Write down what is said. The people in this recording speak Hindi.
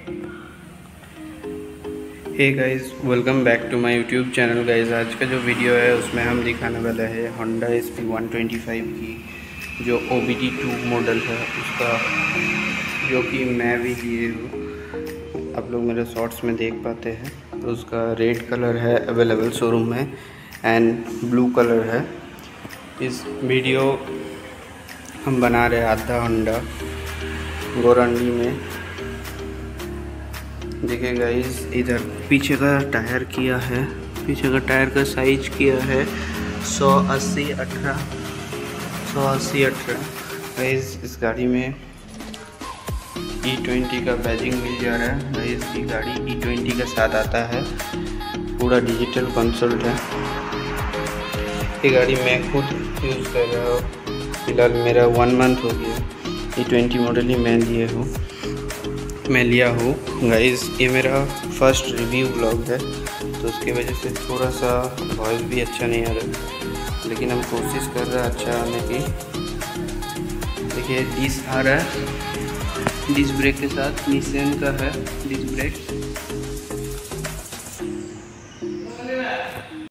Hey guys, welcome back to my YouTube channel. Guys, आज का जो वीडियो है उसमें हम दिखाने वाला है होंडा SP125 की जो OBD2 मॉडल है उसका, जो कि मैं भी लिए हूँ। आप लोग मेरे शॉर्ट्स में देख पाते हैं। तो उसका रेड कलर है अवेलेबल शोरूम में एंड ब्लू कलर है। इस वीडियो हम बना रहे आधा होंडा गोरंडी में। देखिए गाइस, इधर पीछे का टायर किया है, पीछे का टायर का साइज किया है 180/18 गाइस। इस गाड़ी में E20 का बैजिंग मिल जा रहा है गाइस। ये गाड़ी E20 के साथ आता है, पूरा डिजिटल कंसोल्ट है। ये गाड़ी मैं खुद यूज़ कर रहा हूँ, फिलहाल मेरा 1 मंथ हो गया। E20 मॉडल ही मैं लिया हूँ गाइस। ये मेरा फर्स्ट रिव्यू व्लॉग है, तो उसकी वजह से थोड़ा सा वॉइस भी अच्छा नहीं आ रहा, लेकिन हम कोशिश कर रहे हैं अच्छा आने की। देखिए डिस्क आ रहा है, डिस्क ब्रेक के साथ निसान का है डिस्क ब्रेक।